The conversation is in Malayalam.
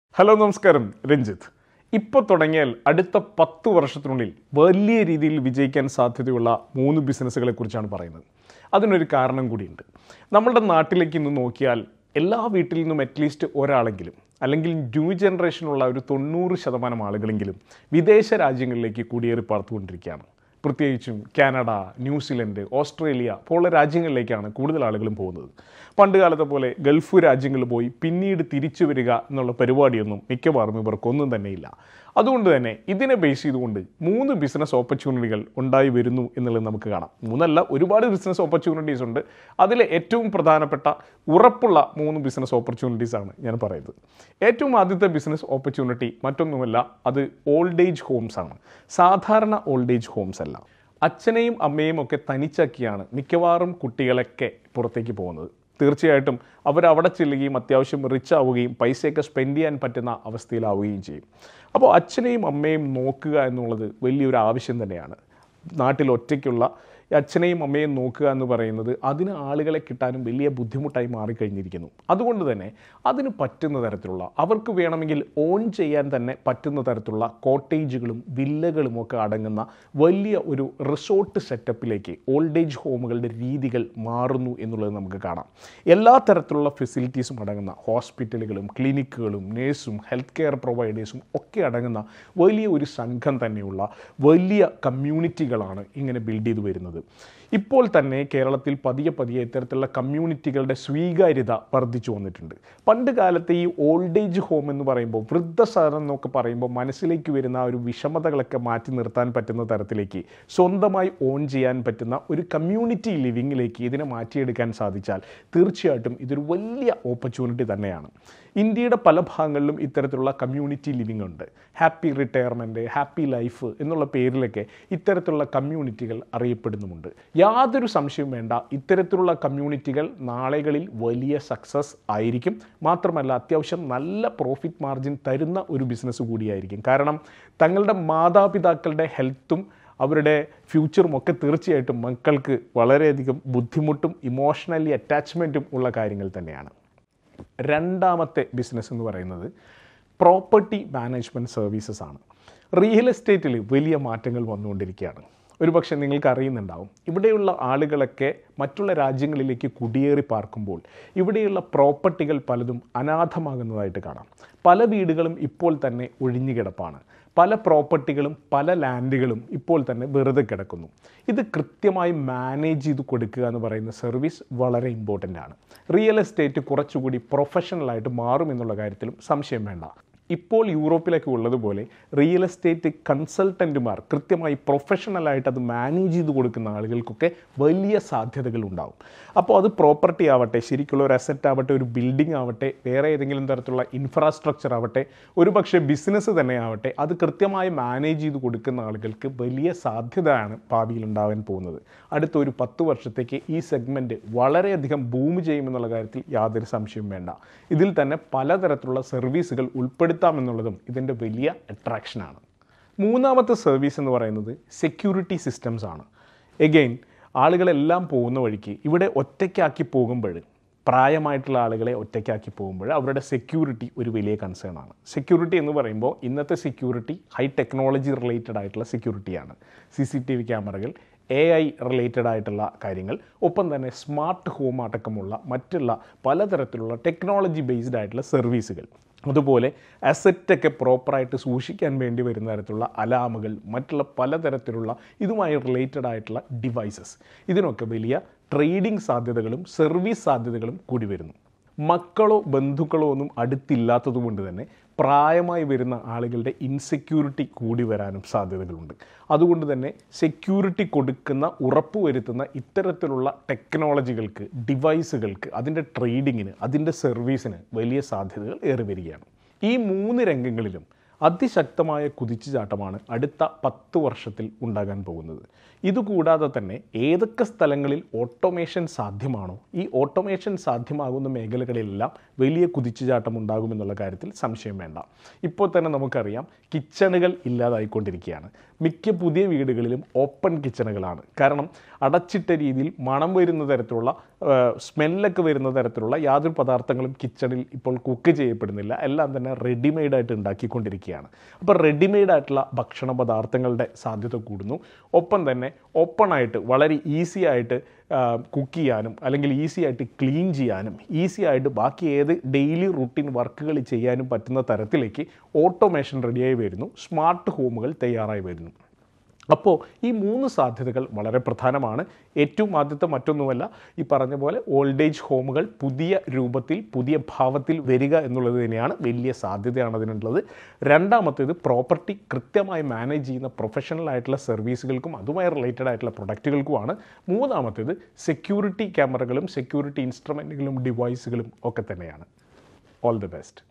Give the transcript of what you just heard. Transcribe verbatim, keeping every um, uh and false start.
ഹലോ നമസ്കാരം, രഞ്ജിത്ത്. ഇപ്പോൾ തുടങ്ങിയാൽ അടുത്ത പത്ത് വർഷത്തിനുള്ളിൽ വലിയ രീതിയിൽ വിജയിക്കാൻ സാധ്യതയുള്ള മൂന്ന് ബിസിനസ്സുകളെ കുറിച്ചാണ് പറയുന്നത്. അതിനൊരു കാരണം കൂടിയുണ്ട്. നമ്മളുടെ നാട്ടിലേക്ക് ഇന്ന് നോക്കിയാൽ എല്ലാ വീട്ടിൽ നിന്നും അറ്റ്ലീസ്റ്റ് ഒരാളെങ്കിലും അല്ലെങ്കിൽ ന്യൂ ജനറേഷനുള്ള ഒരു തൊണ്ണൂറ് ശതമാനം ആളുകളെങ്കിലും വിദേശ രാജ്യങ്ങളിലേക്ക് കുടിയേറി പാർത്തുകൊണ്ടിരിക്കുകയാണ്. പ്രത്യേകിച്ചും കാനഡ, ന്യൂസിലൻഡ്, ഓസ്ട്രേലിയ പോലുള്ള രാജ്യങ്ങളിലേക്കാണ് കൂടുതൽ ആളുകളും പോകുന്നത്. പണ്ട് കാലത്തെ പോലെ ഗൾഫ് രാജ്യങ്ങളിൽ പോയി പിന്നീട് തിരിച്ചു വരിക എന്നുള്ള പരിപാടിയൊന്നും മിക്കവാറും ഇവർക്കൊന്നും തന്നെയില്ല. അതുകൊണ്ട് തന്നെ ഇതിനെ ബേസ് ചെയ്തുകൊണ്ട് മൂന്ന് ബിസിനസ് ഓപ്പർച്യൂണിറ്റികൾ ഉണ്ടായി വരുന്നു എന്നുള്ളത് നമുക്ക് കാണാം. മൂന്നല്ല, ഒരുപാട് ബിസിനസ് ഓപ്പർച്യൂണിറ്റീസ് ഉണ്ട്. അതിലെ ഏറ്റവും പ്രധാനപ്പെട്ട ഉറപ്പുള്ള മൂന്ന് ബിസിനസ് ഓപ്പർച്യൂണിറ്റീസ് ആണ് ഞാൻ പറയുന്നത്. ഏറ്റവും ആദ്യത്തെ ബിസിനസ് ഓപ്പർച്യൂണിറ്റി മറ്റൊന്നുമല്ല, അത് ഓൾഡ് ഏജ് ഹോംസ് ആണ്. സാധാരണ ഓൾഡ് ഏജ് ഹോംസ് അല്ല. അച്ഛനെയും അമ്മയും ഒക്കെ തനിച്ചാക്കിയാണ് മിക്കവാറും കുട്ടികളൊക്കെ പുറത്തേക്ക് പോകുന്നത്. തീർച്ചയായിട്ടും അവരവിടെ ചെല്ലുകയും അത്യാവശ്യം റിച്ച് ആവുകയും പൈസയൊക്കെ സ്പെൻഡ് ചെയ്യാൻ പറ്റുന്ന അവസ്ഥയിലാവുകയും ചെയ്യും. അപ്പോൾ അച്ഛനെയും അമ്മയും നോക്കുക എന്നുള്ളത് വലിയൊരു ആവശ്യം തന്നെയാണ്. നാട്ടിൽ ഒറ്റയ്ക്കുള്ള അച്ഛനെയും അമ്മയും നോക്കുക എന്ന് പറയുന്നത് അതിന് ആളുകളെ കിട്ടാനും വലിയ ബുദ്ധിമുട്ടായി മാറിക്കഴിഞ്ഞിരിക്കുന്നു. അതുകൊണ്ട് തന്നെ അതിന് പറ്റുന്ന തരത്തിലുള്ള, അവർക്ക് വേണമെങ്കിൽ ഓൺ ചെയ്യാൻ തന്നെ പറ്റുന്ന തരത്തിലുള്ള കോട്ടേജുകളും വില്ലകളും ഒക്കെ അടങ്ങുന്ന വലിയ ഒരു റിസോർട്ട് സെറ്റപ്പിലേക്ക് ഓൾഡ് ഏജ് ഹോമുകളുടെ രീതികൾ മാറുന്നു എന്നുള്ളത് നമുക്ക് കാണാം. എല്ലാ തരത്തിലുള്ള ഫെസിലിറ്റീസും അടങ്ങുന്ന ഹോസ്പിറ്റലുകളും ക്ലിനിക്കുകളും നേഴ്സും ഹെൽത്ത് കെയർ പ്രൊവൈഡേഴ്സും ഒക്കെ അടങ്ങുന്ന വലിയ ഒരു സംഘം തന്നെയുള്ള വലിയ കമ്മ്യൂണിറ്റികളാണ് ഇങ്ങനെ ബിൽഡ് ചെയ്ത് വരുന്നത്. ഇപ്പോൾ തന്നെ കേരളത്തിൽ പതിയെ പതിയെ ഇത്തരത്തിലുള്ള കമ്മ്യൂണിറ്റികളുടെ സ്വീകാര്യത വർദ്ധിച്ചു വന്നിട്ടുണ്ട്. പണ്ട് കാലത്തെ ഈ ഓൾഡ് ഏജ് ഹോം എന്ന് പറയുമ്പോൾ, വൃദ്ധസദനം എന്നൊക്കെ പറയുമ്പോൾ മനസ്സിലേക്ക് വരുന്ന ഒരു വിഷമതകളൊക്കെ മാറ്റി നിർത്താൻ പറ്റുന്ന തരത്തിലേക്ക് സ്വന്തമായി ഓൺ ചെയ്യാൻ പറ്റുന്ന ഒരു കമ്മ്യൂണിറ്റി ലിവിങ്ങിലേക്ക് ഇതിനെ മാറ്റിയെടുക്കാൻ സാധിച്ചാൽ തീർച്ചയായിട്ടും ഇതൊരു വലിയ ഓപ്പർച്യൂണിറ്റി തന്നെയാണ്. ഇന്ത്യയുടെ പല ഭാഗങ്ങളിലും ഇത്തരത്തിലുള്ള കമ്മ്യൂണിറ്റി ലിവിങ് ഉണ്ട്. ഹാപ്പി റിട്ടയർമെൻറ്റ്, ഹാപ്പി ലൈഫ് എന്നുള്ള പേരിലൊക്കെ ഇത്തരത്തിലുള്ള കമ്മ്യൂണിറ്റികൾ അറിയപ്പെടുന്നുമുണ്ട്. യാതൊരു സംശയവും വേണ്ട, ഇത്തരത്തിലുള്ള കമ്മ്യൂണിറ്റികൾ നാളുകളിൽ വലിയ സക്സസ് ആയിരിക്കും. മാത്രമല്ല അത്യാവശ്യം നല്ല പ്രോഫിറ്റ് മാർജിൻ തരുന്ന ഒരു ബിസിനസ് കൂടിയായിരിക്കും. കാരണം തങ്ങളുടെ മാതാപിതാക്കളുടെ ഹെൽത്തും അവരുടെ ഫ്യൂച്ചറും ഒക്കെ തീർച്ചയായിട്ടും മക്കൾക്ക് വളരെയധികം ബുദ്ധിമുട്ടും ഇമോഷണലി അറ്റാച്ച്മെൻറ്റും ഉള്ള കാര്യങ്ങൾ തന്നെയാണ്. രണ്ടാമത്തെ ബിസിനസ് എന്ന് പറയുന്നത് പ്രോപ്പർട്ടി മാനേജ്മെൻറ്റ് സർവീസസ് ആണ്. റിയൽ എസ്റ്റേറ്റിൽ വലിയ മാറ്റങ്ങൾ വന്നുകൊണ്ടിരിക്കുകയാണ്. ഒരു പക്ഷേ നിങ്ങൾക്ക് അറിയുന്നുണ്ടാവും, ഇവിടെയുള്ള ആളുകളൊക്കെ മറ്റുള്ള രാജ്യങ്ങളിലേക്ക് കുടിയേറി പാർക്കുമ്പോൾ ഇവിടെയുള്ള പ്രോപ്പർട്ടികൾ പലതും അനാഥമാകുന്നതായിട്ട് കാണാം. പല വീടുകളും ഇപ്പോൾ തന്നെ ഒഴിഞ്ഞു കിടപ്പാണ്. പല പ്രോപ്പർട്ടികളും പല ലാൻഡുകളും ഇപ്പോൾ തന്നെ വെറുതെ കിടക്കുന്നു. ഇത് കൃത്യമായി മാനേജ് ചെയ്ത് കൊടുക്കുക എന്ന് പറയുന്ന സർവീസ് വളരെ ഇമ്പോർട്ടൻ്റ് ആണ്. റിയൽ എസ്റ്റേറ്റ് കുറച്ചുകൂടി പ്രൊഫഷണലായിട്ട് മാറുമെന്നുള്ള കാര്യത്തിലും സംശയം വേണ്ട. ഇപ്പോൾ യൂറോപ്പിലൊക്കെ ഉള്ളതുപോലെ റിയൽ എസ്റ്റേറ്റ് കൺസൾട്ടൻറ്റുമാർ കൃത്യമായി പ്രൊഫഷണലായിട്ട് അത് മാനേജ് ചെയ്ത് കൊടുക്കുന്ന ആളുകൾക്കൊക്കെ വലിയ സാധ്യതകൾ ഉണ്ടാവും. അപ്പോൾ അത് പ്രോപ്പർട്ടി ആവട്ടെ, ശരിക്കുള്ള ഒരു അസറ്റ് ആവട്ടെ, ഒരു ബിൽഡിംഗ് ആവട്ടെ, വേറെ ഏതെങ്കിലും തരത്തിലുള്ള ഇൻഫ്രാസ്ട്രക്ചർ ആവട്ടെ, ഒരു പക്ഷേ ബിസിനസ് തന്നെ ആവട്ടെ, അത് കൃത്യമായി മാനേജ് ചെയ്ത് കൊടുക്കുന്ന ആളുകൾക്ക് വലിയ സാധ്യതയാണ് ഭാവിയിൽ ഉണ്ടാവാൻ പോകുന്നത്. അടുത്ത ഒരു പത്ത് വർഷത്തേക്ക് ഈ സെഗ്മെൻറ്റ് വളരെയധികം ബൂം ചെയ്യുമെന്നുള്ള കാര്യത്തിൽ യാതൊരു സംശയവും വേണ്ട. ഇതിൽ തന്നെ പലതരത്തിലുള്ള സർവീസുകൾ ഉൾപ്പെടുത്തി എന്നുള്ളതും ഇതിൻ്റെ വലിയ അട്രാക്ഷനാണ്. മൂന്നാമത്തെ സർവീസ് എന്ന് പറയുന്നത് സെക്യൂരിറ്റി സിസ്റ്റംസ് ആണ്. എഗെയിൻ ആളുകളെല്ലാം പോകുന്ന വഴിക്ക് ഇവിടെ ഒറ്റയ്ക്കാക്കി പോകുമ്പോൾ, പ്രായമായിട്ടുള്ള ആളുകളെ ഒറ്റയ്ക്കാക്കി പോകുമ്പോൾ അവരുടെ സെക്യൂരിറ്റി ഒരു വലിയ കൺസേൺ ആണ്. സെക്യൂരിറ്റി എന്ന് പറയുമ്പോൾ ഇന്നത്തെ സെക്യൂരിറ്റി ഹൈ ടെക്നോളജി റിലേറ്റഡ് ആയിട്ടുള്ള സെക്യൂരിറ്റിയാണ്. സി സി ടി വി ക്യാമറകൾ, എ ഐ റിലേറ്റഡ് ആയിട്ടുള്ള കാര്യങ്ങൾ, ഒപ്പം തന്നെ സ്മാർട്ട് ഹോം അടക്കമുള്ള മറ്റുള്ള പലതരത്തിലുള്ള ടെക്നോളജി ബേസ്ഡ് ആയിട്ടുള്ള സർവീസുകൾ, അതുപോലെ അസറ്റൊക്കെ പ്രോപ്പറായിട്ട് സൂക്ഷിക്കാൻ വേണ്ടി വരുന്ന തരത്തിലുള്ള അലാമുകൾ, മറ്റുള്ള പലതരത്തിലുള്ള ഇതുമായി റിലേറ്റഡ് ആയിട്ടുള്ള ഡിവൈസസ്, ഇതിനൊക്കെ വലിയ ട്രേഡിംഗ് സാധ്യതകളും സർവീസ് സാധ്യതകളും കൂടി വരുന്നു. മക്കളോ ബന്ധുക്കളോ ഒന്നും അടുത്തില്ലാത്തത് കൊണ്ട് തന്നെ പ്രായമായി വരുന്ന ആളുകളുടെ ഇൻസെക്യൂരിറ്റി കൂടി വരാനും സാധ്യതകളുണ്ട്. അതുകൊണ്ട് തന്നെ സെക്യൂരിറ്റി കൊടുക്കുന്ന, ഉറപ്പുവരുത്തുന്ന ഇത്തരത്തിലുള്ള ടെക്നോളജികൾക്ക്, ഡിവൈസുകൾക്ക്, അതിൻ്റെ ട്രേഡിങ്ങിന്, അതിൻ്റെ സർവീസിന് വലിയ സാധ്യതകൾ ഏറി വരികയാണ്. ഈ മൂന്ന് രംഗങ്ങളിലും അതിശക്തമായ കുതിച്ചുചാട്ടമാണ് അടുത്ത പത്ത് വർഷത്തിൽ ഉണ്ടാകാൻ പോകുന്നത്. ഇതുകൂടാതെ തന്നെ ഏതൊക്കെ സ്ഥലങ്ങളിൽ ഓട്ടോമേഷൻ സാധ്യമാണോ ഈ ഓട്ടോമേഷൻ സാധ്യമാകുന്ന മേഖലകളിലെല്ലാം വലിയ കുതിച്ചുചാട്ടം ഉണ്ടാകുമെന്നുള്ള കാര്യത്തിൽ സംശയം വേണ്ട. ഇപ്പോൾ തന്നെ നമുക്കറിയാം കിച്ചണുകൾ ഇല്ലാതായിക്കൊണ്ടിരിക്കുകയാണ്. മിക്ക പുതിയ വീടുകളിലും ഓപ്പൺ കിച്ചണുകളാണ്. കാരണം അടച്ചിട്ട രീതിയിൽ മണം വരുന്ന തരത്തിലുള്ള സ്മെല്ലൊക്കെ വരുന്ന തരത്തിലുള്ള യാതൊരു പദാർത്ഥങ്ങളും കിച്ചണിൽ ഇപ്പോൾ കുക്ക് ചെയ്യപ്പെടുന്നില്ല. എല്ലാം തന്നെ റെഡിമെയ്ഡായിട്ട് ഉണ്ടാക്കിക്കൊണ്ടിരിക്കുകയാണ്. അപ്പോൾ റെഡിമെയ്ഡായിട്ടുള്ള ഭക്ഷണ പദാർത്ഥങ്ങളുടെ സാധ്യത കൂടുന്നു. ഒപ്പം തന്നെ ഓപ്പണായിട്ട് വളരെ ഈസി ആയിട്ട് കുക്ക് ചെയ്യാനും അല്ലെങ്കിൽ ഈസി ആയിട്ട് ക്ലീൻ ചെയ്യാനും ഈസി ആയിട്ട് ബാക്കി ഏത് ഡെയിലി റുട്ടീൻ വർക്കുകൾ ചെയ്യാനും പറ്റുന്ന തരത്തിലേക്ക് ഓട്ടോമേഷൻ റെഡിയായി വരുന്നു. സ്മാർട്ട് ഹോമുകൾ തയ്യാറായി വരുന്നു. അപ്പോൾ ഈ മൂന്ന് സാധ്യതകൾ വളരെ പ്രധാനമാണ്. ഏറ്റവും ആദ്യത്തെ മറ്റൊന്നുമല്ല, ഈ പറഞ്ഞ പോലെ ഓൾഡ് ഏജ് ഹോമുകൾ പുതിയ രൂപത്തിൽ പുതിയ ഭാവത്തിൽ വരിക എന്നുള്ളത് തന്നെയാണ് വലിയ സാധ്യതയാണ് അതിനുള്ളത്. രണ്ടാമത്തേത് പ്രോപ്പർട്ടി കൃത്യമായി മാനേജ് ചെയ്യുന്ന പ്രൊഫഷണൽ ആയിട്ടുള്ള സർവീസുകൾക്കും അതുമായി റിലേറ്റഡ് ആയിട്ടുള്ള പ്രൊഡക്റ്റുകൾക്കുമാണ്. മൂന്നാമത്തേത് സെക്യൂരിറ്റി ക്യാമറകളും സെക്യൂരിറ്റി ഇൻസ്ട്രുമെൻറ്റുകളും ഡിവൈസുകളും ഒക്കെ തന്നെയാണ്. All the best.